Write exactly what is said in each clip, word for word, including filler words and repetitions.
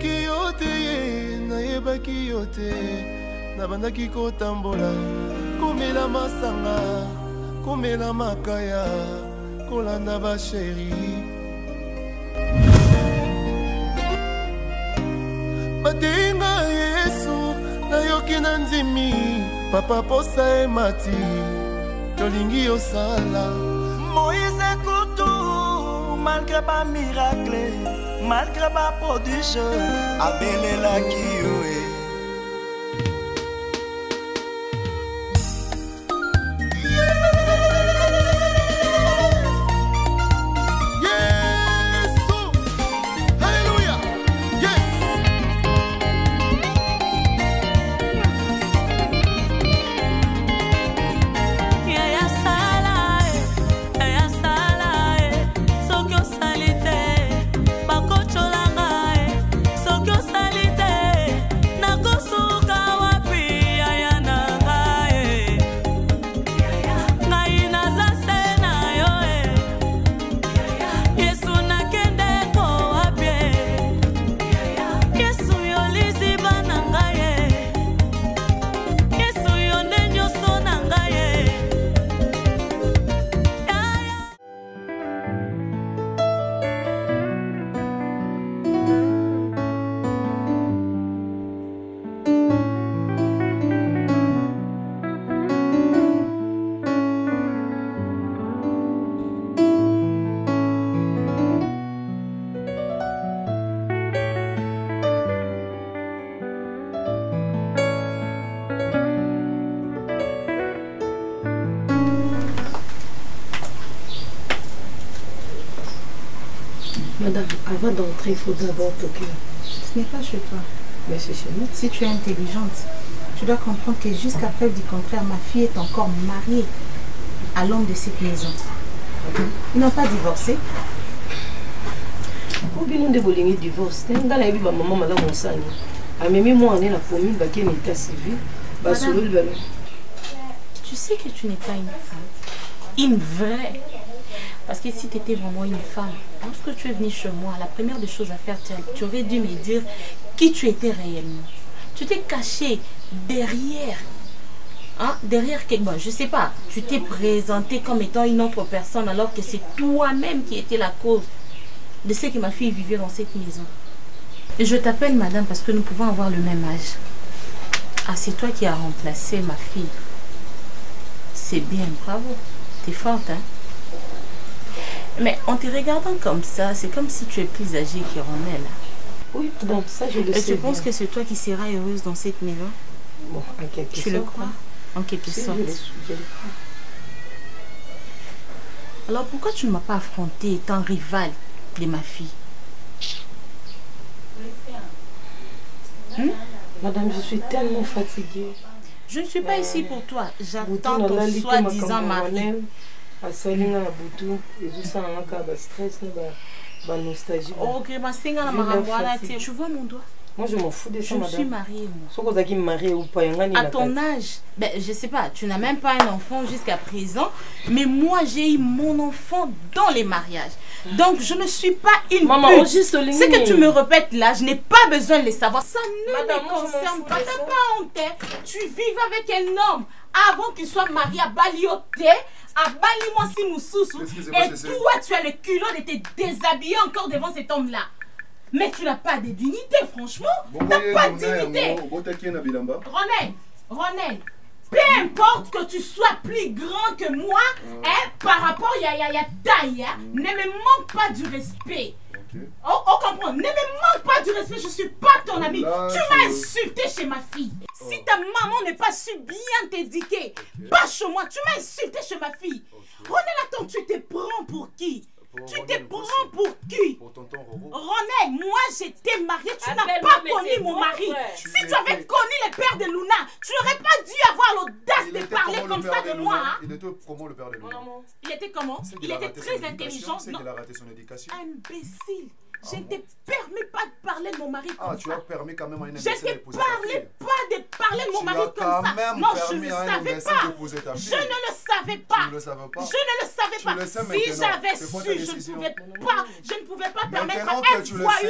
nayebaki yo te, nayebaki yo te. Nabandaki kotambola, komela masanga, komela makaya, kolanda ba chéri. Batenga Yesu, nayoki na nzimi, papa posa emati, tolingi osala. Moïse Koutou, malgré pas miracle, malgré pas prodige, abelelaki yo e. Madame, avant d'entrer, il faut d'abord toquer. Ce n'est pas chez toi. Mais c'est chez nous. Si tu es intelligente, tu dois comprendre que jusqu'à preuve du contraire, ma fille est encore mariée à l'homme de cette maison. Ils n'ont pas divorcé. Combien de bolingés divorce? Dans la vie, maman m'a dit ça. A même moi, on est la commune, qui est en état civil. Tu sais que tu n'es pas une femme. Une vraie. Parce que si tu étais vraiment une femme, lorsque tu es venue chez moi, la première des choses à faire, tu aurais dû me dire qui tu étais réellement. Tu t'es caché derrière. Hein, derrière quelque chose. Je ne sais pas. Tu t'es présenté comme étant une autre personne alors que c'est toi-même qui étais la cause de ce que ma fille vivait dans cette maison. Et je t'appelle madame parce que nous pouvons avoir le même âge. Ah, c'est toi qui as remplacé ma fille. C'est bien, bravo. T'es forte, hein? Mais en te regardant comme ça, c'est comme si tu es plus âgée que Ronelle. Oui, donc ça je le sais. Et tu penses que c'est toi qui seras heureuse dans cette maison? Bon, en quelque sorte. Tu le crois? En quelque sorte. Je le, je le crois. Alors pourquoi tu ne m'as pas affronté étant rival de ma fille? Hmm? Madame, je suis tellement fatiguée. Je ne suis pas euh, ici pour toi. J'attends ton soi-disant mari. Asalinga na butu ezusanga ka ba stress na ba ba nostalgie. OK, ma singa na marambwana ti. Tu vois mon doigt? Moi je m'en fous de ça madame. Je suis mariée moi. Soko zaki mariée ou pas yanga ni. À ton âge, ben je sais pas, tu n'as même pas un enfant jusqu'à présent, mais moi j'ai eu mon enfant dans les mariages. Donc je ne suis pas une maman pute. Ce que tu me répètes là, je n'ai pas besoin de le savoir. Ça ne madame, me concerne pas. T'as pas honte. Tu vis avec un homme avant qu'il soit marié à Balioté. À Bali-moi si Moussoussou. Et toi, tu as le culot de te déshabiller encore devant cet homme-là. Mais tu n'as pas de dignité, franchement. Tu n'as pas de dignité. Ronel, Ronel, peu importe que tu sois plus grand que moi, hein, par rapport à ya taille, hein, ne me manque pas du respect. Oh, oh, comprends, ne me manque pas du respect, je suis pas ton ami. Là, tu m'as insulté chez ma fille. Oh. Si ta maman n'est pas su bien t'éduquer, okay. Pas chez moi, tu m'as insulté chez ma fille. Okay. Ronel, attends, tu te prends pour qui? Pour tu te prends pour qui? Pour tonton Roro. Ronel, moi j'étais mariée, tu n'as pas connu mon mari. Tu si tu avais connu le père de Luna, tu n'aurais pas dû avoir l'audace de parler comme ça de moi. Hein? Il était comment le père de Luna? Il était comment? Il était très intelligent. C'est qu'il a raté son éducation. Imbécile. Je ne te permets pas de parler de mon mari comme ça. Ah, tu as permis quand même à une imbécile de poser ta fille. Je ne te parlais pas de parler de mon mari comme ça. Non, je ne le savais pas. Je ne le savais pas. Tu ne le savais pas. Je ne le savais pas. Si j'avais su, je ne pouvais pas, je ne pouvais pas permettre à un fois une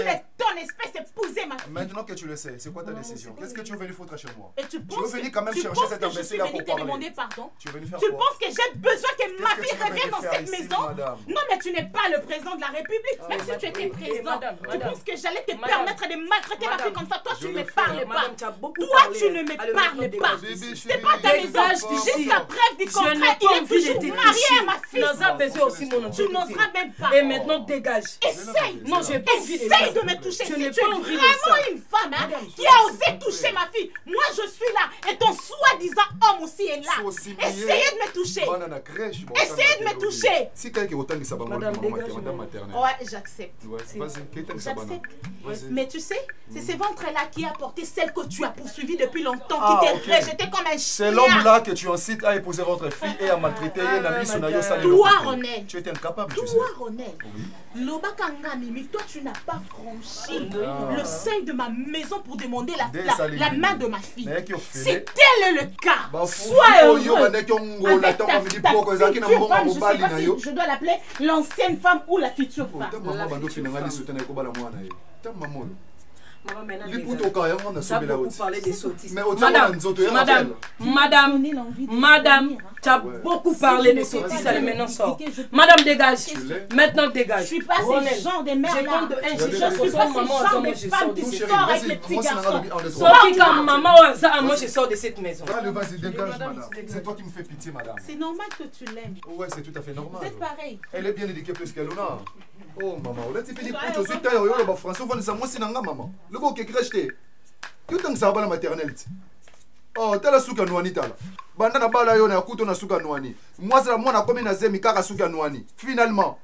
ton espèce épouser ma fille. Maintenant que tu le sais, c'est quoi ta décision? Qu'est-ce que tu es venu foutre chez moi? Et tu Tu penses veux venir que- quand même tu chercher penses cet que je suis imbécile-là venue pour te parler? demander pardon? Tu es venu faire Tu quoi? penses que j'ai besoin que ma Qu'est-ce que fille tu veux revienne dans venir faire cette ici, maison? madame? Non, mais tu n'es pas le président de la République. Ah, Même si tu étais eh, président, madame, tu madame. penses que j'allais te Madame. permettre de maltraiter ma Madame. fille comme ça? Toi, Je tu ne le me fais. parles pas. Madame, tu as beaucoup Toi, parlé. tu ne me Allez, parles maintenant, pas. dégage d'ici. C'est pas ta maison. Dégage d'ici. Jusqu'à preuve du Je contraire, n'ai pas il est envie toujours d'être marié ici. à ma fille. Dans un baiser aussi mon Tu n'oseras même pas. Et maintenant, dégage. Essaye. Non, j'ai pas envie de Essaye de me toucher. Je Si n'ai tu es pas envie de vraiment ça. une femme hein, qui a osé toucher ma fille, moi je suis là et ton soi-disant homme aussi est là. Essayez de me toucher. Essayez de me toucher. Si quelqu'un autant que ça va Madame, dégage, madame maternelle. Ouais, j'accepte. Ouais, vas-y, quelqu'un que ça va. J'accepte. Mais tu sais, c'est ce ventre-là qui a porté celle que tu as poursuivie depuis longtemps, Ah, qui ok. t'est rejeté comme un chien. C'est l'homme-là que tu incites à épouser votre fille et à maltraiter Ah, un ami son aïeux madame. salé. Toi, Ronel. Tu étais incapable, tu sais. Toi, Ronel. Lobakanga Mimi, toi tu n'as pas franchi Ah. le seuil de ma maison pour demander la, Des la, salés. la main de ma fille. Mais qui ont Si fait. tel est le cas, Bah, sois fou, yo, heureux. bandé qui ont ngolé, Avec t'as ta, envie de ta dire que ça qui n'a future pas femme, je mon sais bali pas na si yo. je dois l'appeler l'ancienne femme ou la future femme. Ta maman bando finanga li soutena ko bala mwana ye. Ta maman. Maman, maintenant, Li dégage. puto ka yango na Tu as sobela beaucoup oti. parlé des sottises. Mais au temps Madame, on a nzoto ya madame, rappel. madame, Donner l'envie de madame, venir, hein. tu as Ouais. beaucoup Si parlé je des ne sais sottises, pas allez me maintenant sors. critiquer, je- Madame, dégage. l'ai. Maintenant, Je dégage. suis pas Ronel, ce genre de mère je là. compte de un, Je je suis cherche pas ce ce soir, maman, genre attends, de moi, je femme sors qui de chérie, sort avec vas-y, les petits moi, c'est garçons. un de Sorti comme maman au hasard, moi je sors de cette maison. Allez, vas-y, dégage, Madame, madame. dégage. C'est toi qui me fais pitié, madame. C'est normal que tu l'aimes. Ouais, c'est tout à fait normal. Vous êtes pareil. Elle est bien éduquée plus qu'elle a. Oh maman, on a dit que tu suis taillé au bas français, on ça moi c'est nanga maman. Le beau qui crèche té. Tu t'en ça la maternelle. Oh, tala suka nwani tala. Banda na bala yo na kuto na suka nwani. Moi c'est la moi na comme na zemi kaka suka nwani. Finalement,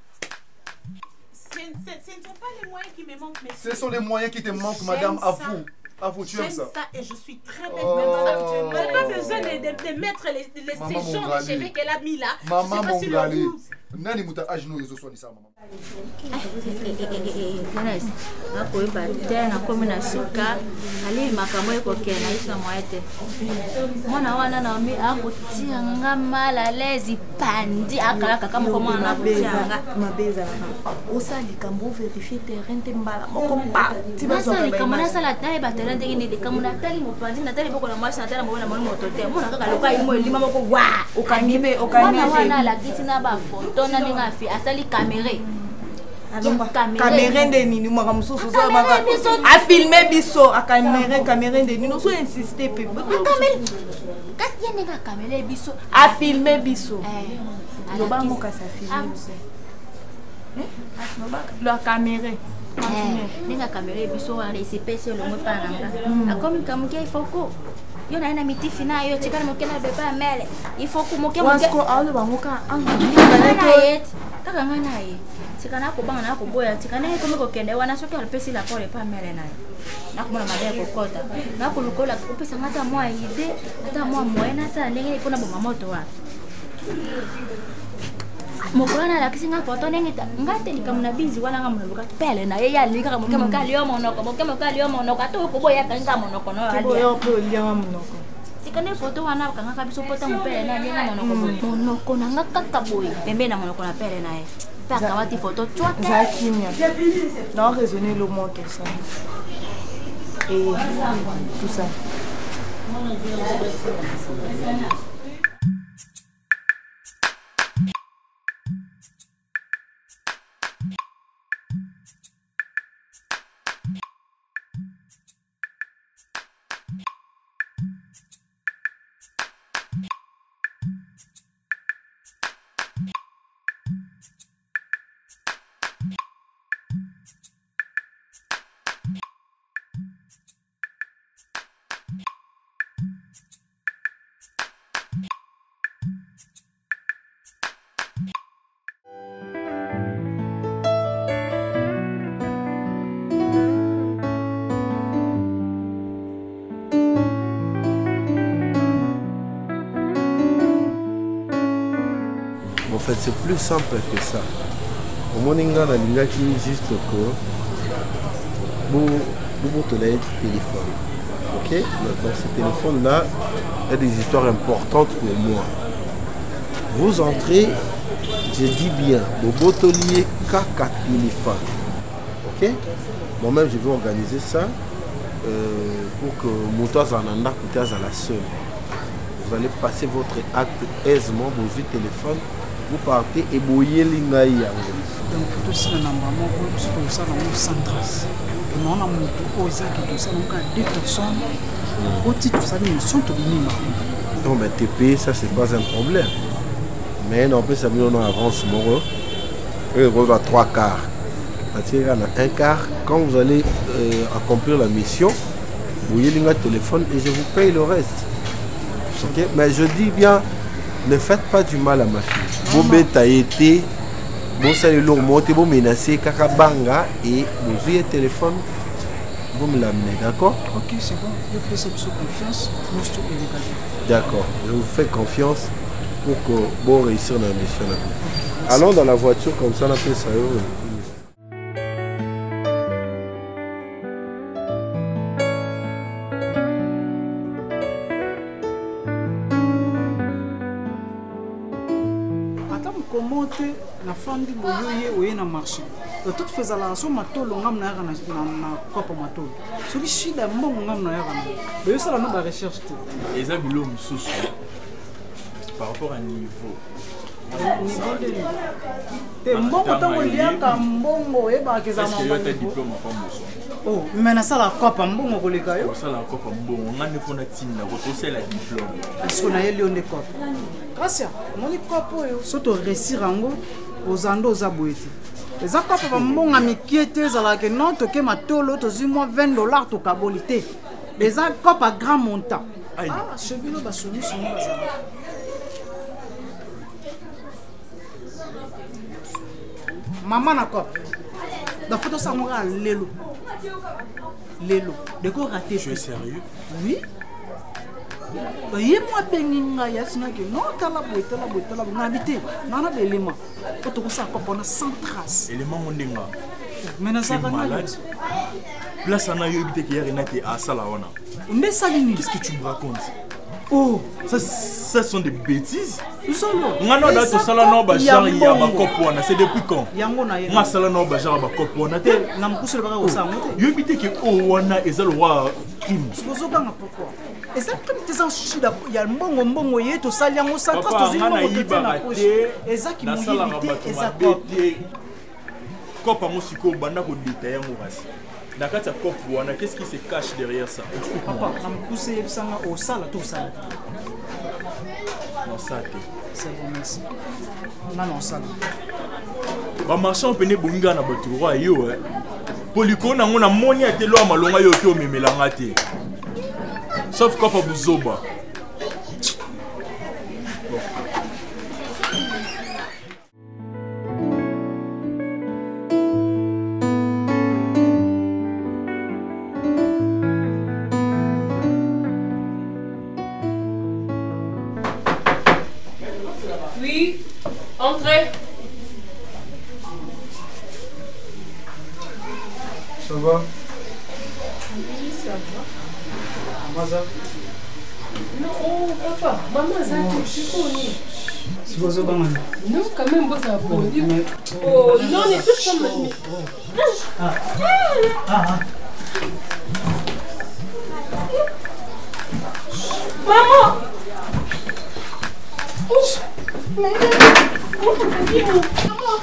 Ce ce- ce ne sont pas les moyens qui me manquent, mais ce sont les moyens qui te manquent, J'aime madame. ça. À vous, à vous, tu aimes j'aime ça. ça et je suis très belle. Oh. Je n'ai pas besoin de, de, de mettre les, les, Maman ces genres de Mongali. cheveux qu'elle a mis là. Maman je sais pas si le Mongali. rouge. Nani muta ajno yezo swani ça maman. Jonas, nakoyeba te nakomi na suka alili makambo ekokende na biso na moye te mwana wana naomi akotia nga mal à l'aise pandi akala kaka moko mwana nakotia nga mabe ezalaka osala likambo overifie terrain te mbala moko parti nasala likambo nasala nayeba terrain ndenge nini likambo natali mopanzi natali boko na mwasi natali moko na moni moto te mona kaka loka yimo elima moko wa okangi mpe mwana wana okangi alakisi na bafoto na ndenge afi asali kamere kamere nde nini mwaka mosusu Kamere biso. afilme biso akamere kamere nde nini oso insiste pe kasi ye ndenge akamere biso afilme biso Eh, loba alakisi- moka afilme Ah, biso la kamere eh, ndenge akamere biso wana esepesi elongo epa na nga akomi kamoke ifoko yo naye na mitifi na yo tikana moke na bepa ya mele ifoko moke moke wasko aoloba ngoka Kaka na ye ti, kaka ngai na ye tika nakobanga nakoboya tika ndenge ekomi kokende wana soki alopesi laport epa mele na ye nakomona mabe ya kokota nakolukola opesanga ata mwa ide ata mwa moye nasala ndenge mpona bonga moto wana mokolo wana alakisi nga foto ndenge ngai te likambo na binzi wana nga monoko pele na ye yalingi kaka moke moke alio monoko moke moke alio monoko ata okoboyaka nga monoko no alia oyo mpe olianga monoko sika nde foto wana bakangaka biso pota mopele na alienga monoko boye monoko na nga kaka boye pembeni na monoko na pele na ye mpe akamati foto twate za kimia na raisonner le moins que ça et tout ça En fait, c'est plus simple que ça. Au moninga na lingaki juste que vous vous tenez le téléphone. Ok? Donc ce téléphone là a des histoires importantes pour moi. Vous entrez, je dis bien, vous botoliez kaka téléphone. Ok? Ok? Moi-même, je vais organiser ça euh, pour que Moutoise Ananda Koutaz à la seule. Vous allez passer votre acte aisément, vos yeux téléphone, vous partez et vous voyez l'ingay. Donc, il faut aussi un embrasement pour ça dans sans trace. On a mon osé qui tout ça, donc à deux personnes. Au titre, ça nous sont au minimum. Non, mais T P, ça, c'est pas un problème. Mais non, plus, ça on avance, mon et on va trois quarts. C'est-à-dire qu'il y en a un quart. Quand vous allez euh, accomplir la mission, vous voyez le téléphone et je vous paye le reste. Okay? Mais je dis bien, ne faites pas du mal à ma fille. Vous a été, vous allez le monter, vous menacez, kakabanga et vous avez le téléphone, vous me l'amenez, d'accord? Ok, c'est bon. Je fais cette confiance. D'accord, je vous fais confiance pour que vous réussissiez dans la mission. Allons dans la voiture comme ça, on appelle ça. La femme dit que vous avez marché. De toute façon, la somme matolo ngam na na na kopa matolo. Celui ci da mbongo ngam na yana. Mais ça la no ba recherche tout. Et ça bilo mususu par rapport à niveau. Niveau de niveau. Te mbongo tango liaka mbongo e ba keza mama. Est-ce que tu as diplôme pas mususu? Oh, mais na ça la kopa mbongo koleka yo. Ça la kopa mbongo ngane fona tinda ko to c'est la diplôme. Est-ce qu'on a eu lion de kopa? Gracias. Mon kopa yo. Soto réussir ngo ozando ozaboete. Les accords pour mon ami qui était à la que non toqué ma tolo to moins vingt dollars to kabolité. Les accords à grand montant. Ah, ce bilo va soumis sur moi. Maman n'a pas. La photo ça m'aura l'élo. L'élo. De quoi rater? Tu es sérieux? Oui. Moi benginga ya sinaki non tala boy tala boy tala ngabité nana belema to ko sa ko pona sans trace élément mondenga mais na ça va place ana yo bité ki yari na te asala wana mais ça ni qu'est-ce que tu me racontes? Oh ça ça sont des bêtises. Solo ngano da to sala no ba genre ya ba kopona c'est depuis quand yango na ye nga sala no ba genre ba kopona te na mkusele baka ko sango te yo bité ki o wana ezalo wa crime skozoka nga pourquoi. Et ça comme tes enchis il y a mbongo mbongo ye to sali yango sans trace to zino ko te na poche et ça qui m'a évité et ça kopa mo siko banda ko détailler yango basi na kati ya kopo wana qu'est-ce qui se cache derrière ça? Papa na mkusele bisanga au sala to sala non ça te c'est bon merci non non sala ba marchand pene bonga na baturo yo eh poliko na ngona moni atelo amalonga yo ki o memelanga te. Sauf quoi pour Bouzoba. Oui, entrez. Ça va? Oui, ça va. Maman, non, oh papa, maman, ça je suis connue. C'est quoi ça, maman? Non, quand même, ça a pondu. Oh, non, on est tous comme. Ah, ah, maman! Oh, mais. Oh, maman!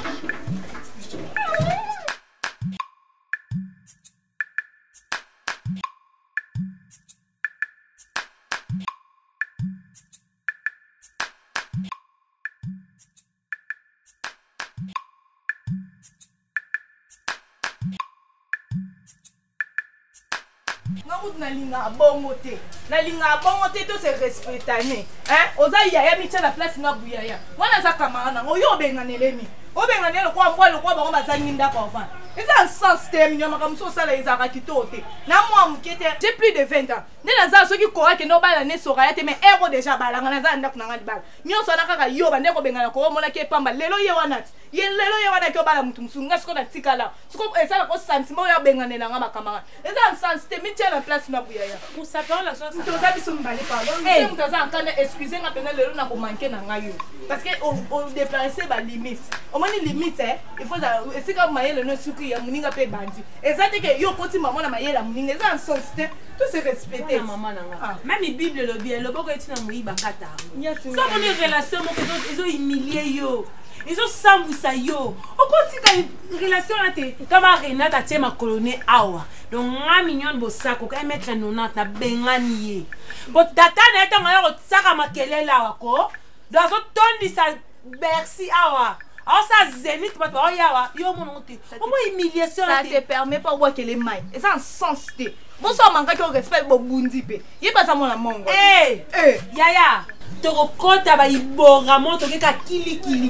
Na linga bongo te na linga bongo te to se respectane hein oza yaya mitia na place na buyaya wana za kamara na oyo benganelemi obenganele kwa mbwa le kwa ba ba nginda kwa fa eza sens te minyama comme ça ça les araki tote na moi mukete j'ai plus de vingt ans ne na za soki ko ake no bala ne sora te mais ero déjà bala ngana za ndako na ngadi bala nyonso na kaka yo ba ndeko bengana ko mona ke pamba lelo ye wana ye lelo ye wana ke bala mutu musunga siko na tikala siko eza na ko sentiment ya benganela ngaba kamara eza sens te mitia na place na buyaya pour ça parole la chose to za biso mbali pardon c'est mutu za nkana excuser nga pena lelo na ko manquer na ngayo parce que on déplacer ba limite au moins limite il faut ça c'est comme maye le no suki oui ya muninga pe bandi ezate ke yo koti maman na mayela muninga eza en sens te tout se respecter maman nanga même bible le bien le boko etina moyiba kata ça mon relation mo ils ont humilié yo ils ont sambusa yo okotika relation na te kama Renata tie ma colonie awa donc nga mignon bosako ka mettre nonante na bengani ye bo tata na eta ngayo tsaka makelele awa ko donc so tondi sa bercy awa alors ça zénith pas toi yawa yo mon monté au moins humiliation ça te permet pas voir que les mailles et ça en sens te bonsoir manga ko respect bo bundi pe ye pas ça mon amongo eh eh yaya to kokota ba ibora moto ke ka kili kili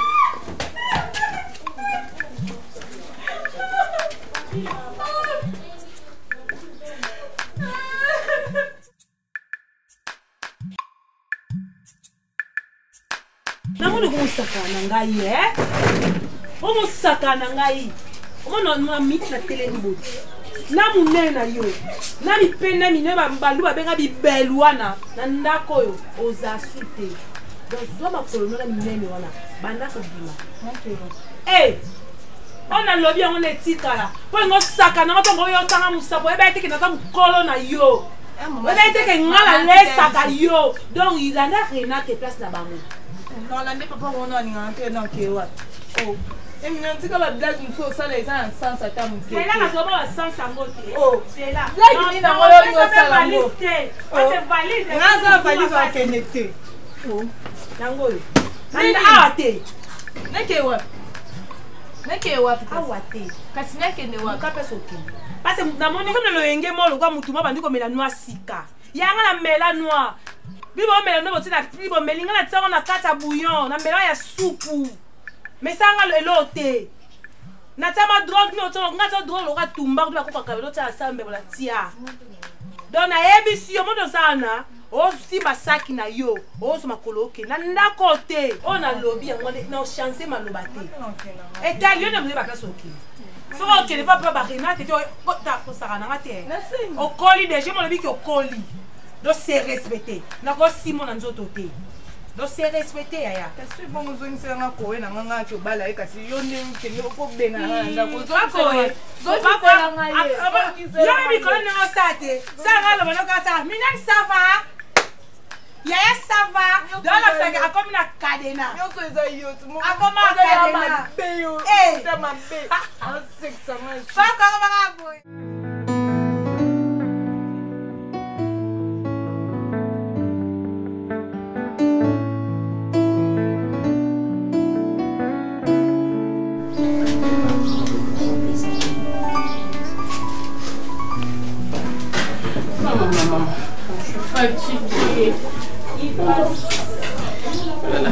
namoni komosakana ngai e omosakana ngai omona na miti na telemi boye na monene na yo na bipene mine balu babenga bibelu wana na ndako oyo oza su te donc zwa makolo nona minene wana banda kobima e ona lobi yango na etikala mpo yango osakana ngo mpongo oyo otanga mosapo eba eteke naza mokolo na yo eba eteke ngala lesaka yo donc ilanda Renate place na bango non la papa on a ngante na ke wa oh et mignon tika ba blague muso ça les en sens à ta muso c'est là ka so ba sens sango te oh c'est là blague ni na ngolo yo sala ngo on te valise ngaza valise wa connecté oh nangolo nanda awate neke wa neke wa awate kasi neke ne wa ka peso ke parce que na moni comme le yenge molo kwa mutu mabandi ko mela noa sika yanga na mela noa bibo mela no botina bibo melinga na tsango na kata bouillon na mela ya soupu mais ça nga elote na tama drogue no tsango nga tsa drogue lo ka tumba ko ko ka lo tsa sambe bola tia donc na ebisi yo mondo sana o si basaki na yo o so makoloke na ndako te o na lobby yango na chance maloba te et ta yo ne ba ka soki so ok ne pas pas Renate te ko ta ko sara na ngate o koli déjà mo lobi ki o koli do se respecter na ko simo na nzoto te do se respecter yaya kasi bon mozongi se nga ko na nga ki obala e kasi yo ne ke ni ko benga na ndako zo ko e zo pa ko nga ye yo mi ko na sate sa nga lo bana ka sa mina ça va yaya ça va do la sa ka comme na cadena yo so eza yo mo akoma cadena be yo eh ta ma be en sexe ma fa ko ba boy fatiguée. Il passe. Voilà.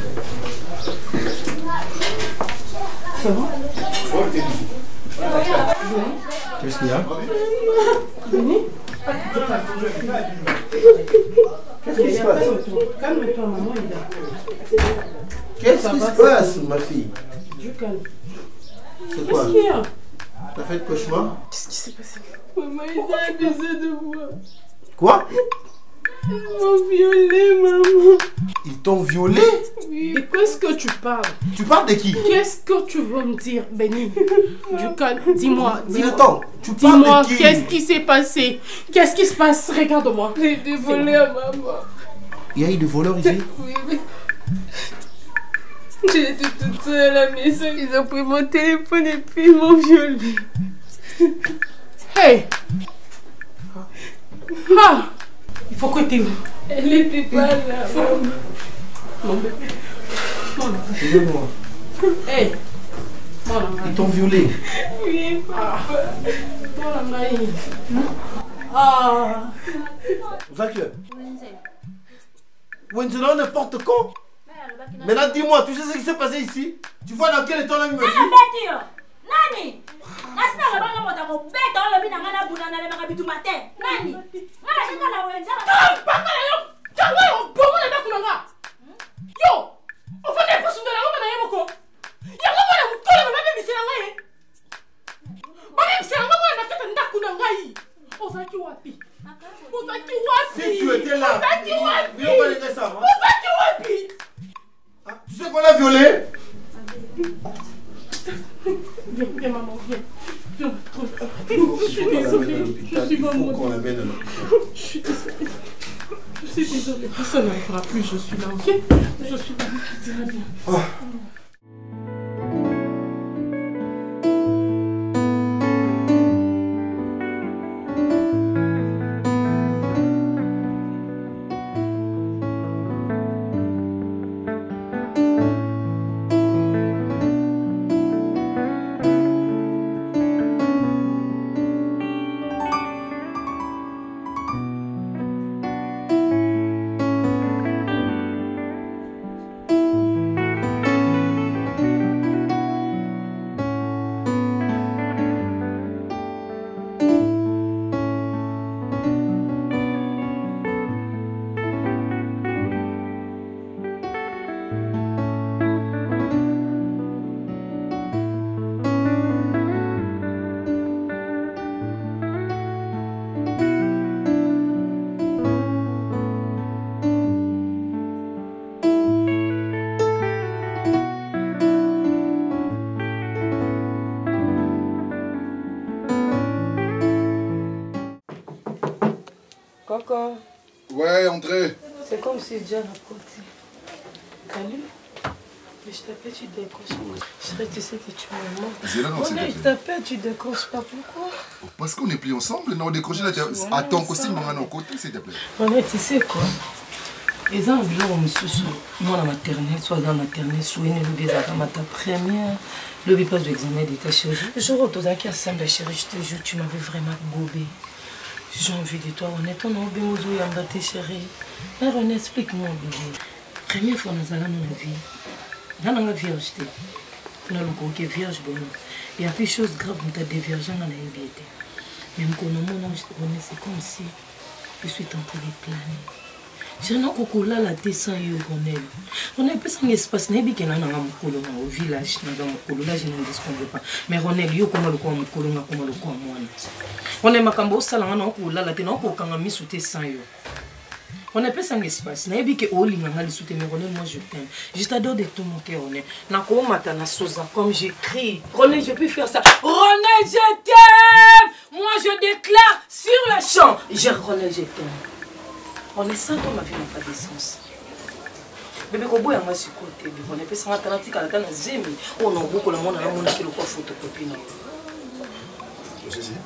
Ça va? Qu'est-ce qu'il y a? Venez. Qu'est-ce qui se passe? Calme-toi, maman, il est là. Qu'est-ce qui se passe, ma fille? Du calme. C'est quoi? Qu'est-ce qu'il y a? T'as fait le cauchemar? Qu'est-ce qui s'est passé? Maman, ils ont abusé de moi. Quoi? Ils m'ont violé, maman. Ils t'ont violé? Oui. De qu'est-ce que tu parles? Tu parles de qui? Qu'est-ce que tu veux me dire, Benny? Du calme, dis-moi. Mais attends, tu parles dis-moi, de qui? qu'est-ce qui s'est passé? Qu'est-ce qui se passe? Regarde-moi. J'ai été volée à maman. Il y a eu des voleurs ici? Oui, oui. J'étais toute seule à la maison. Ils ont pris mon téléphone et puis ils m'ont violée. Hey! Ah! Il faut que tu... Elle n'était pas là. Mon bébé. Mon bébé. Dis-moi. Hey! Ils t'ont violé? Oui, papa. Mon bébé. Ah! Zaki. Wenzela n'importe quand. Maintenant dis-moi, tu sais ce qui s'est passé ici? Tu vois dans quel état on a mis ma fille? Nani? Nasina la banga mota ko beta on lobi na ngana buna na le makabitu matin. Nani? Ngala shinga la wenza. Panga yo. Changwa yo bongo le bakulanga. Yo. On va ne pas sunda la ngana yemoko. Ya ngoma na mutole na babe misela ngai. Babe misela ngai na tata ndaku na ngai. Ozaki wapi? Ozaki wapi? Si tu étais là. Ozaki wapi? Oui, on va laisser ça. Ozaki wapi? Tu sais qu'on l'a violé? viens, viens, maman, viens. Viens, je suis désolée. Je suis pas moi. Qu'on l'amène à l'hôpital. Je suis désolée. Je suis désolée. Ça n'arrivera plus, je suis là, ok? Je suis là, ça ira bien. Oh. Coco. Ouais, André. C'est comme si Dieu l'a côté. Salut. Mais je t'appelle, tu décroches pas. Chérie, tu sais que tu m'es mort. On je t'appelle, tu décroches pas. Pourquoi? Parce qu'on n'est plus ensemble. Non, on décroche là. Attends, aussi, mon à côté, s'il te plaît. Ouais, tu sais quoi? Les gens ont dit moi la maternelle, soit dans la maternelle, soit une lobby à ta première, le passe de l'examen d'état chérie. Je retourne à qui chérie, je te jure, tu m'avais vraiment gobé. J'ai envie de toi, honnêtement, on a bien osé embattre chérie. Mais René, explique-moi, bébé. Première fois dans la vie, dans la vierge, on a le vierge, il y a plus de choses graves dans ta déviergeance dans la vie. Même quand on c'est comme si je suis en train de planer. Je n'ai pas la descente Ronel. On a pas un espace n'est bien au village, là je ne discute pas. Mais Ronel, yo comme le quoi comme le quoi moi. On est macambo salon on a la tena ko kanga mi sous tes sang yo. On a pas un espace n'est bien que au linga ngali sous tes mais Ronel moi je t'aime. Je t'adore de tout mon cœur Ronel. Na ko mata na soza comme j'écris. Ronel je peux faire ça. Ronel je t'aime. Moi je déclare sur le champ. Je Ronel je t'aime. On est sans toi, ma vie n'a pas de sens. Bébé, quand on est sur le côté, on est pas sans attendre à la zémi. On a beaucoup de monde à la monde qui le quoi photocopie. Aussi, si.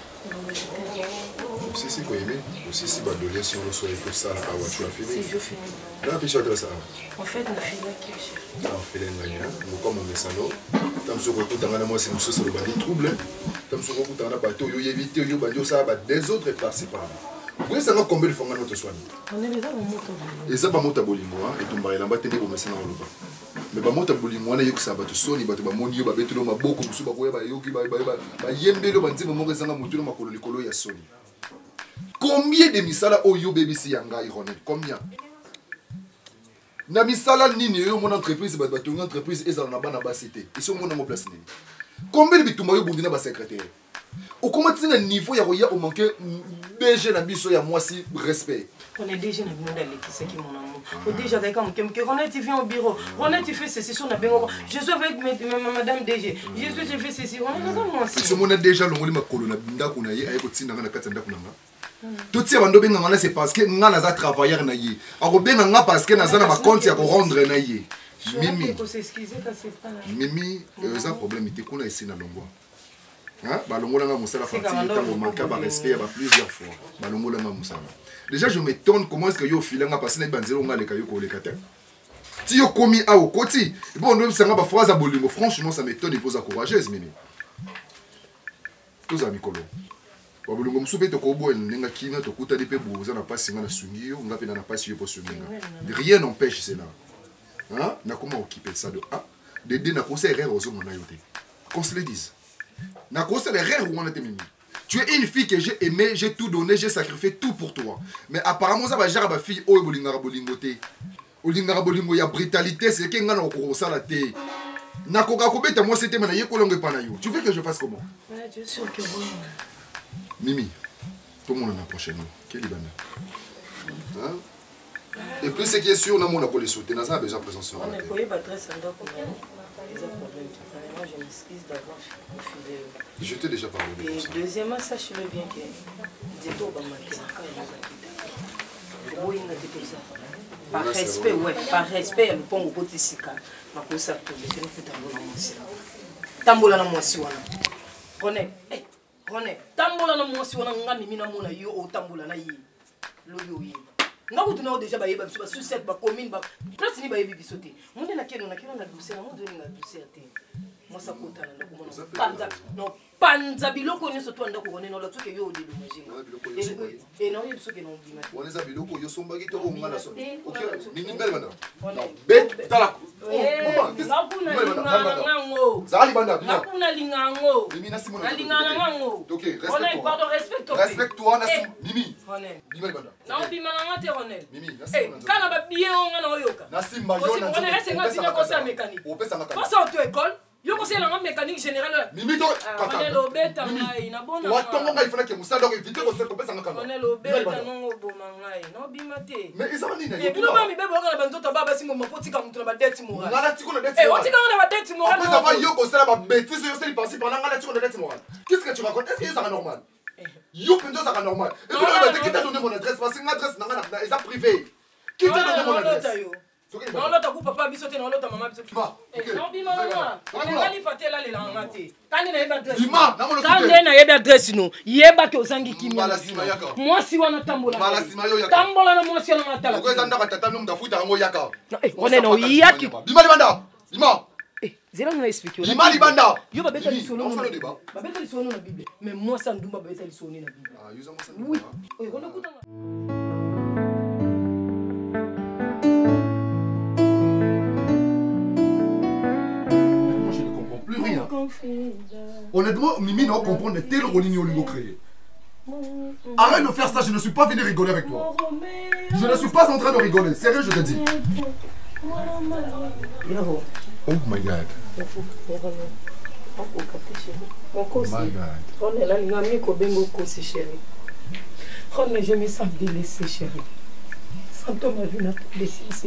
Aussi, si, quoi aimer. Aussi, si, bah, de si on le souhaite que ça, à what tu as fini. Si, je finis. Là, puis, tu as ça. En fait, on a fini qui est chef. On fait les gagnants. Nous, comme on est salon, tam sur le côté, on a moi, c'est une chose, c'est le trouble. Tam sur le côté, on a bateau, il y a évité, il y a bateau, ça va des autres participants. Oui, ça va combien de fois notre soin? On est déjà au moto. Et ça va monter à Bolingo, et tu vas y aller pour me faire un repas. Mais va monter à Bolingo, on a eu que ça va te sonner, va te monter, va te donner beaucoup de soupe, va y yoki, va y yembe, va dire mon ça va monter le macolo, le colo ya sonné. Combien de misala au yo baby si yanga ironet? Combien? Na misala nini yo mon entreprise, va te une entreprise et ça na ba na ba cité. Ils sont mon na mo place nini. Combien de bitumba yo bundina ba secrétaire? Au comment tu as un niveau, il y a manqué B G na biso ya moi si respect. On est déjà dans le monde qui c'est qui mon amour. Faut déjà d'accord que Ronel tu viens au bureau. Ronel tu fais ceci sur la bengo. Je suis avec madame D G. Je suis je fais ceci. Ronel non moi aussi. Ce monde déjà le ngoli makolo na ndako na ye ayeko tinda na kati ndako na. Tout ces bando benga ngana c'est parce que ngana za travailleur na ye. Ako benga nga parce que na za na ba compte ya ko rendre na ye. Mimi. Mimi, c'est un problème il te connaît ici na longwa. Plusieurs fois. Déjà, je m'étonne comment est-ce que yo filanga passé na banzelo nga leka yo ko leka te. Ti yo komi a au koti. Bon, nous ça ba phrase à bolingo. Franchement, ça m'étonne et pose courageuse Mimi. Tous amis kolo. Ba bolingo msupe to ko bo nga kina to kuta dipe boza na pasi nga na sungi yo nga pe na pasi yo po sunga. Rien n'empêche cela. Hein? Na comment occuper ça de ah, de de na conseil erreur aux hommes na yote. Qu'on se le dise. Na conseil erreur où on était Mimi. Tu es une fille que j'ai aimée, j'ai tout donné, j'ai sacrifié tout pour toi. Mais apparemment, ça va gérer ma fille. Oh, bolingara bolingote. Bolingara bolingo, il y a brutalité, c'est qu'il y a un ça la thé. Nakoka kobeta, moi c'était mana yeko longue panayo. Tu veux que je fasse comment? Ouais, je suis sûr que bon. Mimi, tout le monde en a prochainement. Quel libana? Hein? Et puis, ce qui est sûr, on a mon appel sauté. On a besoin de présence sur la terre. On est pas très sympa pour nous. Les problèmes, je ne m'excuse d'avoir refusé. Je t'ai déjà parlé. Et deuxièmement, sache-le bien que Dito va manquer. Oui, il tout ça. Par respect, ouais, par respect, le pont au côté sika. Ma cause ça tout, je ne fais tambola na mwasi. Tambola na mwasi wana. René, eh, René, tambola na mwasi wana ngani mina mona yo o tambola na yi. Lobi oyi. Nga kutu na déjà ba yeba biso ba sucette ba commune ba place ni ba yebi biso te. Monde na keno na keno na douceur, na monde na douceur te. Moi ça kota na ndako mona. Panza, non, panza biloko ni so to ndako kone no la tuke yo de dommage. Et non, il so ke non bima. On les a biloko yo sombagi to o ngala so. OK, nini mbele bana. Non, bet tala. Zali banda. Nakuna lingango. Mimi na simona. Na lingana mango. OK, respecte-toi. Pardon, respecte-toi. Respecte-toi na Mimi. Bima banda. Na bima na ngate Ronel. Mimi, na simona. Eh, kana ba bien on na oyoka. Na simba yo na. On est resté ngati na kosa mécanique. O pesa ngaka. Kosa auto école. Yo conseille la mécanique générale. Mimi to kaka. On est lobeta ngai na bona. Wa tongo ngai fana ke musala ko éviter ko se ko pesa ngaka. On est lobeta nongo boma ngai. No bimate. Mais isa nini na yo. Et puis no mami bebe okala banzota baba simo mapoti ka mutu na ba dette morale. Ngala tiko na dette morale. Eh, morale. otika na ba dette morale. Après avoir yo ko sala ba bêtise yo seli penser pendant ngala tiko na dette morale. Qu'est-ce que tu racontes? Est-ce que ça normal? Yo penzo ça normal. Et puis là qui t'a donné mon adresse parce que l'adresse na ngala na privé. Qui t'a donné mon adresse? Non, non, t'as papa bisoté, non, non, ta maman bisoté. Non, bima, non, on est allé pater là, les langatés. Quand il y a une adresse, quand il y a une adresse, nous, il y a pas que aux anguilles qui m'ont dit. Moi, si on a tambola. Tambola, moi, si on a tambola. Pourquoi ça n'a pas tambola, on a foutu un mot yaka. On est non, il y a qui. Bima, Libanda, Bima. Eh, Zéla nous a expliqué. Bima, Libanda. Yo, ba beta lisolo na débat. Ba beta lisolo na Bible. Mais moi, ça ndumba ba beta lisolo na Bible. Ah, yo ça moi ça. Oui. Oui, on écoute. Honnêtement, Mimi ne comprend pas tel rôle au créé. Arrête de faire ça, je ne suis pas venu rigoler avec toi. Je ne suis pas en train de rigoler, sérieux je te dis. Oh my God. Oh my God. Je me sens délaissée, chérie. Sans toi, ma vie n'a pas de sens.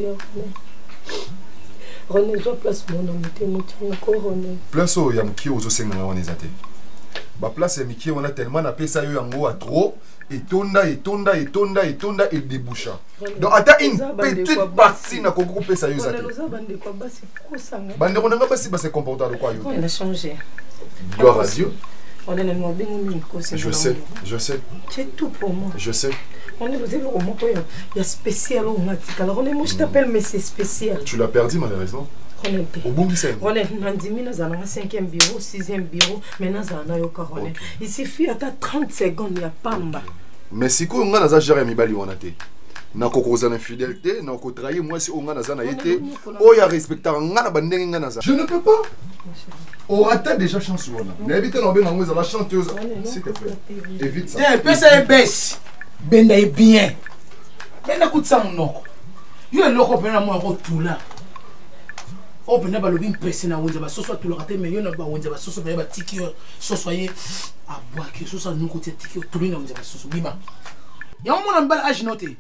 René, je place mon nom, tu es encore René. Place où il y a Miki aux océans, on est athées. Ma place est Miki, on a tellement appelé ça en haut à trop. Et tonda, et tonda, et tonda, et tonda, et déboucha. Donc, attends une petite partie n'a qu'au groupe ça y est. Bande, on n'a pas si c'est comportement de quoi. On a changé. Gloire à Dieu. On est dans je sais, je sais. C'est tout pour moi. Je sais. On est dans le moment il y a spécial. Alors, moi je t'appelle, mais c'est spécial. Tu l'as perdu malheureusement. Au bon lycée. On est dans le cinquième bureau, sixième bureau, maintenant on a eu Caroline. Il suffit à trente secondes, il y a Pamba. Mais si on a Jérémy Bali, on a été. Na kokoza na fidélité, na ko trahir moi si on a na été. Oh ya respecter ngana bandenge ngana za. Je ne peux pas. Aura-t-elle déjà chance ou non? N'évitez non bien dans la chanteuse. S'il te plaît. Évite ça. Eh, pesa e baisse. Benda est bien. Benda coûte ça mon yo loko pena mo ko tula. O pena ba lobi impression na wonza ba soso tula kate me yo na ba wonza ba soso ba ba tiki soso ye a boa ke soso no ko tiki tuli na wonza ba soso bima. Ya mo na mbala age noté.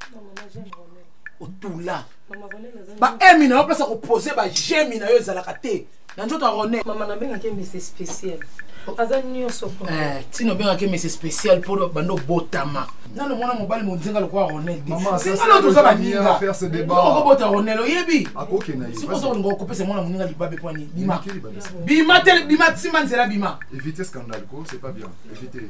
O tula. Ba emi na place ko poser ba jemi na yo zala kate. Na njoto René. Maman na benga ke mais c'est spécial. Azanyo soko. Eh, tino benga ke mais c'est spécial pour bando botama. Na no mona mobali mo nzinga lokwa René. Maman, c'est ça tout ça va venir faire ce débat. Ko bota René lo yebi. Akoke na yi. Si ko so ngo ko pesa mona muninga libabe kwani. Bima. Bima tel bima tsiman zela bima. Évitez scandale ko, c'est pas bien. Évitez.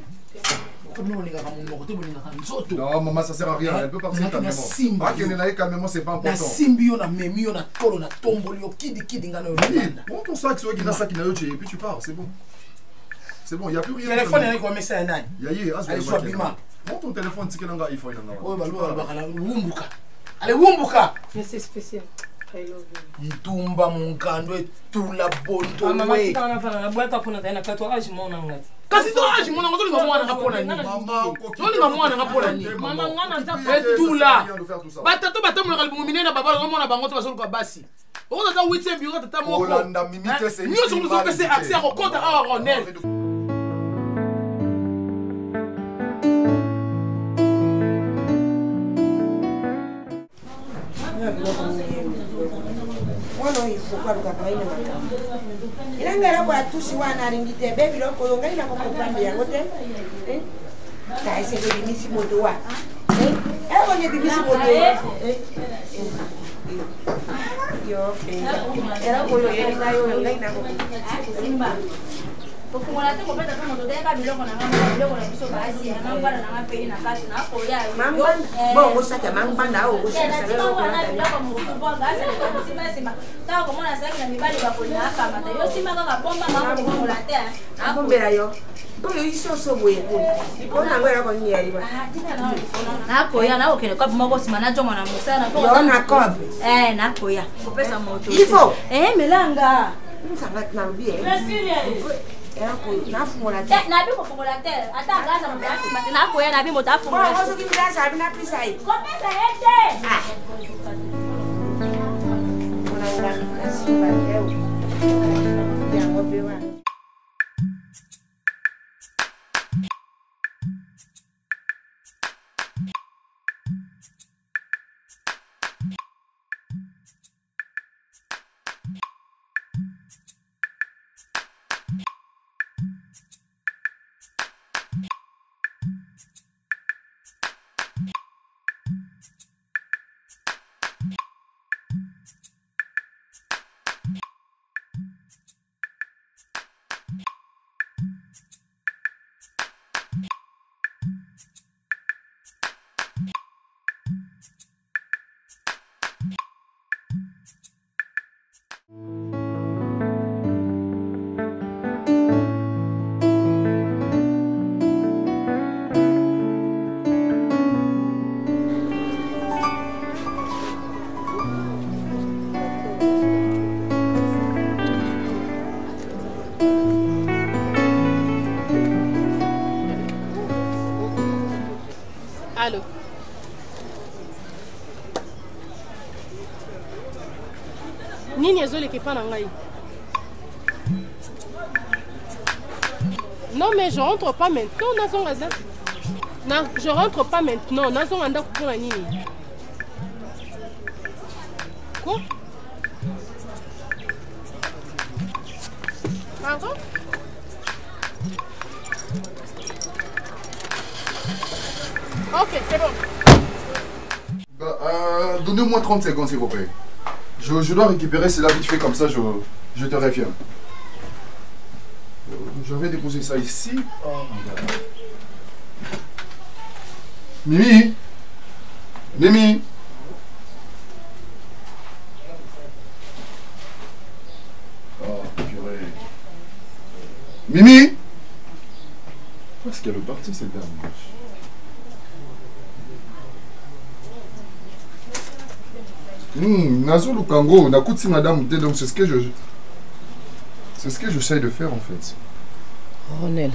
Non, maman, ça sert à rien. Elle peut partir calmement. Ah, qu'elle est là calmement, c'est pas important. La symbio, la mémio, la tolo, la tomboli, kidi kidi ngana. Prends ton sac, soit qu'il a ça qui n'a eu, et puis tu pars, c'est bon. C'est bon, il n'y a plus rien. Téléphone, il y a quoi, mais c'est un âne. Yaye, allez, soit bima. Prends ton téléphone, si quelqu'un a, il faut y en avoir. Oh, bah, bah, Wumbuka. Allez, Wumbuka. Mais c'est spécial. Itumba mungando tout la bonne maman tu t'en as fait la boîte pour na tatouage mon ngati kasi tatouage mon ngati ngoma mwana ngapona ni maman toli ngoma mwana ngapona ni maman ngana nza tout là batato batamu ngali bumine na baba ngoma na bango to basolo ka basi oza ta huitième bureau tata moko Olanda mimite c'est nous sommes nous passer accès au compte à Ronel. Voilà, il faut kwa luka kwa ina makambo. Ilanga la kwa tusi wana ringite baby loko yonga ina kwa kupambe yango te. Eh? Ka ese ke bimisi moto wa. Eh? Eh onye bimisi moto. Eh? Yo, eh. Era ko yo yenda yo yonga ina kwa. Simba. Kufungola te kopeta kama moto deka biloko na ngamba biloko na biso basi na ngamba na ngamba peli na kati na ko ya. Mamba. Bon, osaka mamba na o osaka sala ko na biloko mo ko gaza ko simba simba. Ta ko mona saki na mibali ba ko na kama ta yo simba ka bomba mama kufungola te. Akumbera yo. Boyo iso so boye ko. Ipona ngwera ko ni yari ba. Ah, tina na. Na ko ya na o kene ko moko simana jongo na musana ko. Yo na ko. Eh, na ko ya. Kopesa moto. Ifo. Eh, melanga. Nsanga na rubi eh. Era ko na fungola te. Na bi ko fungola te. Ata gaza mo basi mate na ko ya na bi mo ta fungola. Ko so ki gaza bi na pisa yi. Ko pesa ete. Ah. Ona ora na simba leo. Ya mo bewa. Allô. Nini ezoleka na ngai? Non mais je rentre pas maintenant nazonga za. Non, je rentre pas maintenant nazonga ndako pona nini? Quoi? Pardon? Ok, c'est bon. Bah, euh, donnez-moi trente secondes, s'il vous plaît. Je, je dois récupérer cela vite fait, comme ça, je, je te reviens. Je vais déposer ça ici. Oh, regarde. Mimi Mimi Oh, purée. Mimi où est-ce qu'elle est partie, cette dame? Hmm, Nazo Lukango, Nakutsi madame, donc c'est ce que je. C'est ce que j'essaie de faire en fait. Ronel,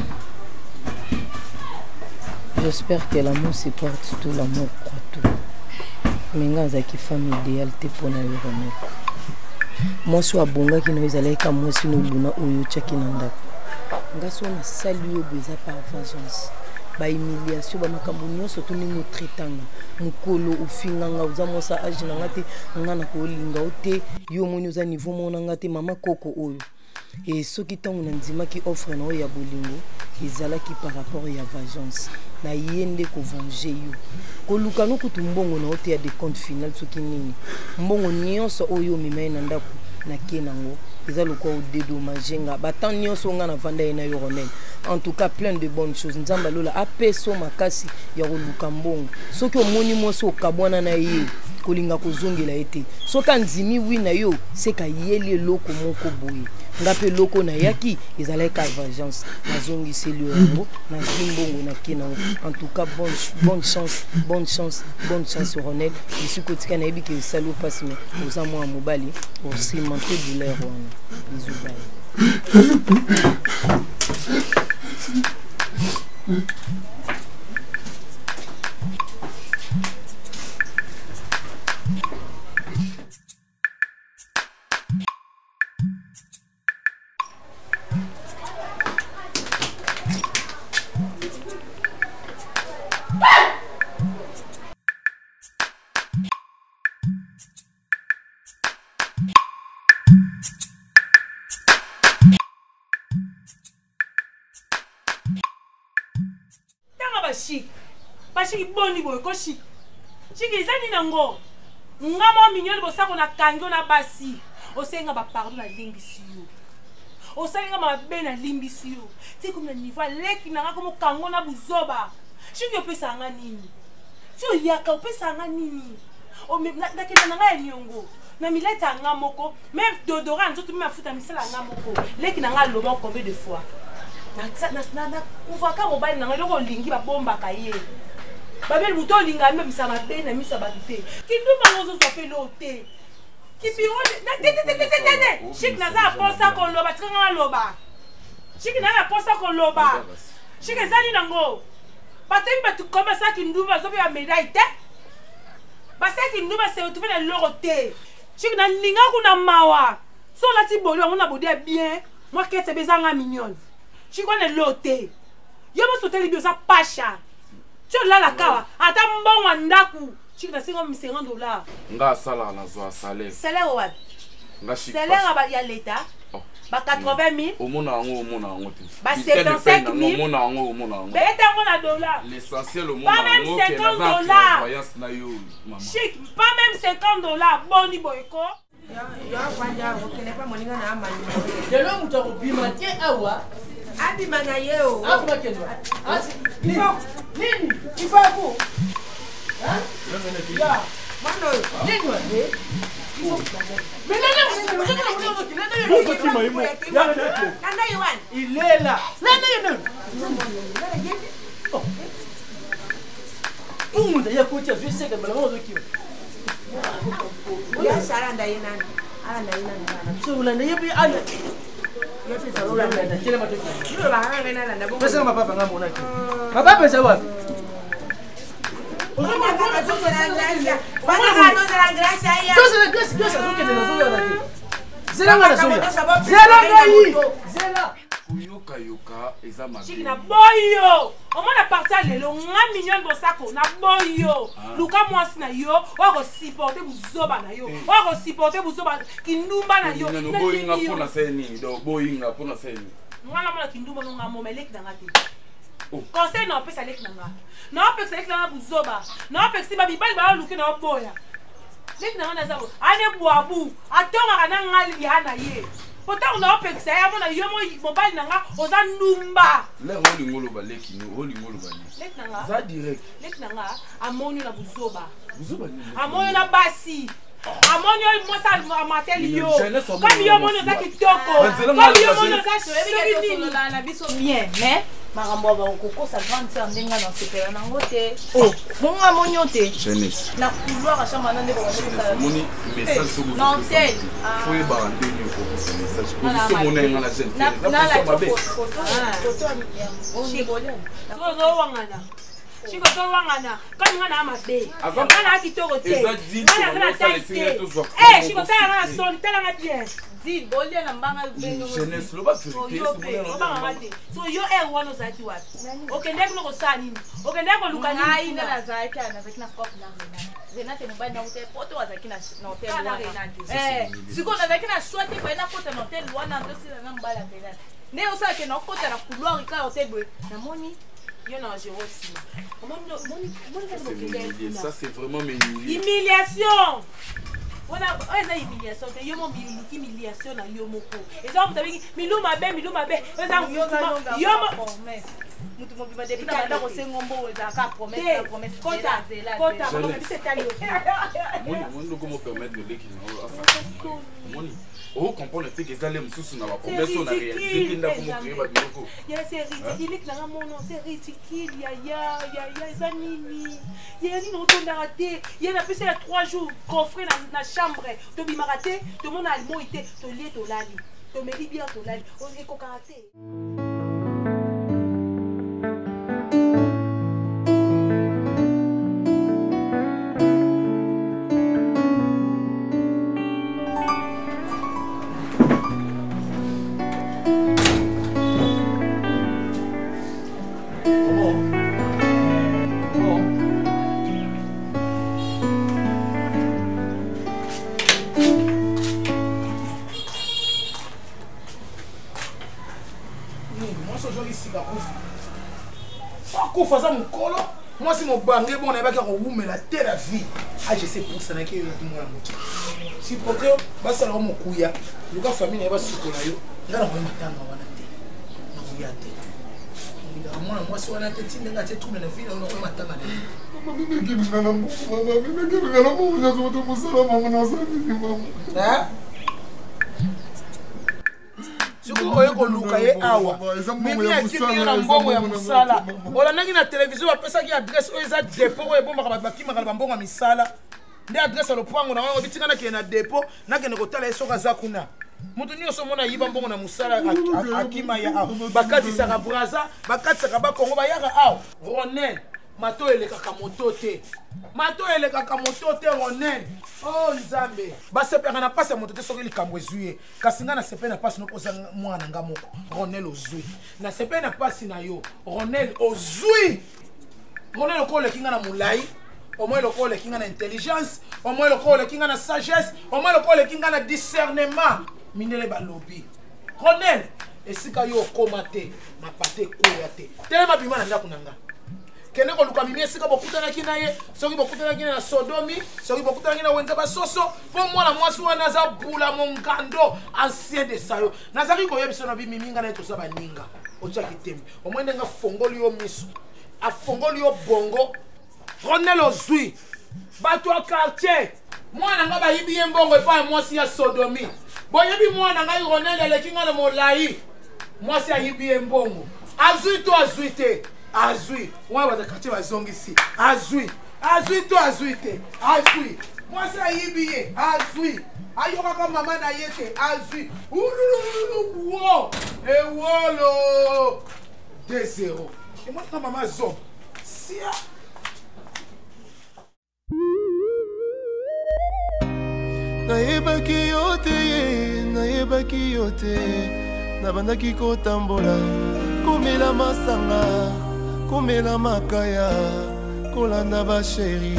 j'espère que l'amour c'est partout, l'amour croit tout. Mais nga qui femme idéale te pona yo Ronel. Moi so abonga ki no ezala ka moi sino luna oyo chaki nanda. Nga so na sali yo beza par vengeance. Ba humiliation ba makambo nyonso to ningo tretanga mukolo ufinganga uzamo sa ajina ngate ngana ko linga ote yo moni uza niveau mona ngate mama koko oyo et ce qui tangu na ndima ki offre na ya bolingo ezala ki par rapport ya vengeance na yende ko venger yo ko lukano kutu mbongo na ote ya de compte final soki nini mbongo nyonso oyo mimai na ndako na kenango ezalo ko dédommager nga batan nyonso nga na vanda ena yo Ronel. En tout cas plein de bonnes choses nzamba lola apeso makasi ya koluka mbongo soki omoni moso okabwana na ye kolinga kozongela ete soki nzimi wi na yo seka yeli loko moko boye ngape loko na yaki ezala ka vengeance nazongiseli yango na zimbongo na kenango. En tout cas bonne bonne chance bonne chance bonne chance Ronel ici kotika na yebi ke salo passe mais oza mo mobali pour cimenter douleur wana bisous bye. chic. Pas chic boni boy ko chic. Chic ezani nango. Ngamo mignonne bosa ko na kango na basi. Osenga ba pardon na limbisi yo. Osenga ma be na limbisi yo. C'est comme le niveau leki na comme kango na buzoba. Chic yo pesa nga nini? Si o yaka o pesa nga nini? O me na kena nga nyongo. Na mileta nga moko, même d'odorant tout me afuta misala nga moko. Leki na nga loba combien de fois? Na na na kuvaka mobile na nga loko lingi ba bomba kaye. Ba bel buto linga même ça ma be na misa ba te. Kindu mangozo so pe lote. Ki bi on na te te te te te. Chic na za posa ko loba tika nga loba. Chic na na posa ko loba. Chic ezali nango. Batemi batu comme ça kindu ba so pe ya médaille te. Ba se kindu ba se retrouver na lorote. Chic na linga kuna mawa. So la ti boli on a bodi bien. Moi qui te bezanga mignonne. Chic on est loté. Yo mo sote libio sa pasha. Tu la la kawa. Ata mbongo ndaku. Chic na cinquante dollars. Nga sala na zo salaire. Salaire wa. Nga chic. Salaire ba ya l'état. Ba quatre-vingt mille. Au mona ngo au mona ngo. Ba cinquante-cinq mille. Au mona ngo au mona ngo. Ba eta ngo na dollars. L'essentiel au mona ngo. Pas même cinquante dollars. Na yo maman. Chic, pas même cinquante dollars. Boni boyko. Ya kwanja okene pa moninga na amani. Lelo mutako bima tie awa. Abi manaye o. Afu kenwa. Asi. Ifo. Nini? Ifo ko. Hein? Ya. Mano. Nini wa? Menene mutako mutako mutako kinene. Ko ti mai mo. Ya na ko. Nanda Iwan. Ilela. Nanda yenu. Oh. Umu da ya ko ti azu sega bala mo zo kiyo. Ya sara nda yena. Ala nda yena. So ulanda yebi ala. Yebi sa ulanda. Kile matoki. Yo ba ngana ngana nda bongo. Pesa mapapa ngamo naki. Papa pesa wapi? Ona kama tozo na gracia. Bana kana tozo na gracia ya. Tozo na gracia, tozo na kene na tozo na kene. Zela ngana soya. Zela ngai. Zela. Yoka yoka eza mabe. Chic na boyo. O mona partir lelo nga million bosako na boyo. Luka mwasi na yo, wa ko supporter buzoba na yo. Wa ko supporter buzoba kindumba na yo. Na boyinga pona seni, do boyinga pona seni. Ngala mona kindumba no nga momelek na ngati. Conseil na pesa lek na nga. Na pesa lek na buzoba. Na pesa ba bibali ba luka na boya. Lek na nga zabo. Ane buabu, atonga kana ngali hana ye. Pourtant on a pexé ya mona yo mo mobile nanga oza numba. Le holi ngolo ba leki no holi ngolo ba ni. Lek nanga. Za direct. Lek nanga amoni na buzoba. Buzoba ni. Amoni na basi. Amoni yo mo sa amatel yo. Comme yo mo na kitoko. Comme yo mo na ka chérie ni na biso bien, mais makambo ba kokoko sa grande sœur ndenga na sepela nango te. Oh, monga monyo te. Jeunesse. Na couloir chamba na ndeko ba moni message so bo. Non tel. Faut y ba ndeni ko ce message. Position mona ngala jeune. Na na la photo. Photo on est bolé. So zo wangana. Chiko zo wangana. Comme ngana amabe. Ngana kitoko te. Ngana ngana taite. Eh, chiko ta ngana son, ta ngana bien. Di bolé na mbanga bengo. Jeunesse lo ba vérité so mona ngana. So yo e wono zaki wapi? Okende ko ko sani. Okende ko lukani. Ai na zaki na zaki na pop na ngana. Renate mobile na hotel poto wazaki na na hotel wana. Eh, siko na zaki na swati pa na poto na hotel wana ndo sila na mbala tena. Ne osa ke na kota na couloir ka hotel boy. Na moni yo na je aussi. Moni moni moni ça c'est vraiment humiliation. Humiliation. Wana eza humiliation te yo mo humiliation na yo moko. Eza mutabi miluma be miluma be. Eza yo mo mutu mo biba depuis na ndako sengombo eza ka promesse promesse kota kota mo kabisa tali yo. Moni moni ko mo permettre de leki na moni. Oh, comprends le fait que les mususu na ba promesse on a réalisé kinda ko mo créer ba biloko. Ya c'est ridicule na mono, c'est ridicule ya ya ya ya za nini. Ya ni no tonda raté. Ya na passé trois jours coffré na na chambre. To bi maraté, to mon almo été, to lié to lali. To me bien to lali. On est ko karaté. akofa aza mokolo mwasi mobange bongo nayebaki akowumela te la vie ah je sais pour ça nake yo mwana moto si poke basalaka mokuya luka famille naye basukola yo nga nakoyi matanga wana te nakoya te ngaka mwana mwasi wana te ti ndenge atie trouble na vie na yo nakoyi matanga na ye soki oye koluka ye awa mimi akimi na mbongo ya mosala olandaki na televizio bapesaki adresse oyo eza depo oyo ebombaka bato bakimaka na bambongo ya misala nde adresse ya lopango na wango bitika nakende na depo nakende kotala ye soki aza kuna moto nyonso omona ayiba mbongo na mosala akima ya awa bakatisaka braza bakatisaka bakongo bayaka awa ronel mato elekaka moto te mato elekaka moto te ronel o nzambe basepelaka na pasi ya moto te soki likambo ezwi ye kasi nga nasepe na pasi nokoza mwana nga moko ronel ozwi nasepe na pasi na yo ronel ozwi ronel oko oleki nga na molai omoi loko oleki nga na intelligence omoi loko oleki nga na sagesse omoi loko oleki nga na discernement mindele balobi ronel esika yo okoma te mapate ekoya te telema bima na ndako na nga kende koluka mimi esika bokutanaki na ye soki bokutanaki na sodomi soki bokutanaki na wenza basoso mpo mwana mwasi wana aza bula mongando ancien de sayo nazali koyebisa na bimiminga na ye toza baninga otyaki tembe omoi ndenge afongoli yo miso afongoli yo bongo ronel ozwi bato ya quartier mwana nga bayibi ye mbongo epai ya mwasi ya sodomi boyebi mwana ngai ronel eleki nga na molai mwasi ayibi ye mbongo azwi to azwi te azwi wana bato ya quartier bazongisi azwi azwi to azwi te azwi mwasi ayibi ye azwi ayokaka mama na ye te azwi ulululuwo ewolo de zero emonaka mama zob sia nayebaki yo te ye nayebaki yo te nabandaki kotambola komela masanga komela makaya kolanda basheri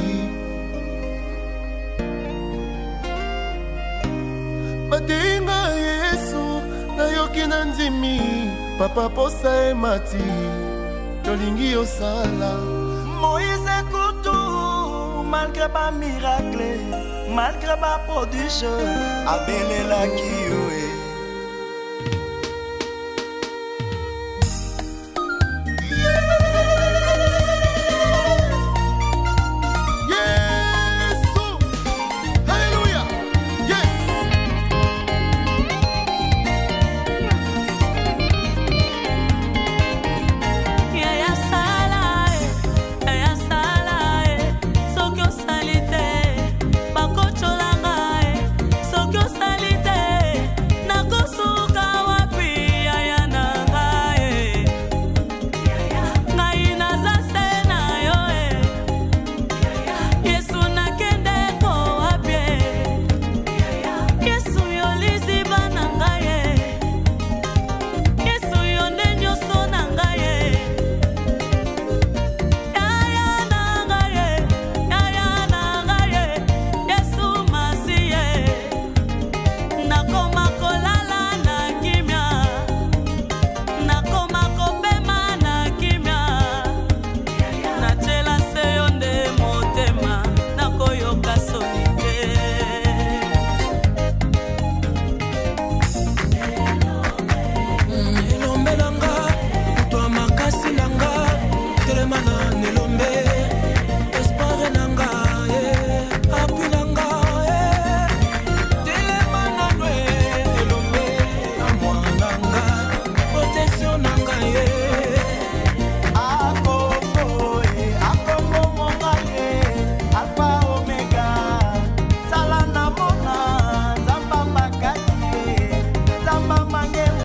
batenga yesu nayoki na ndimi papa posa emati tolingi yosala Moïse Kutu malgré ba miracle malgré ba prodige abelelaki yo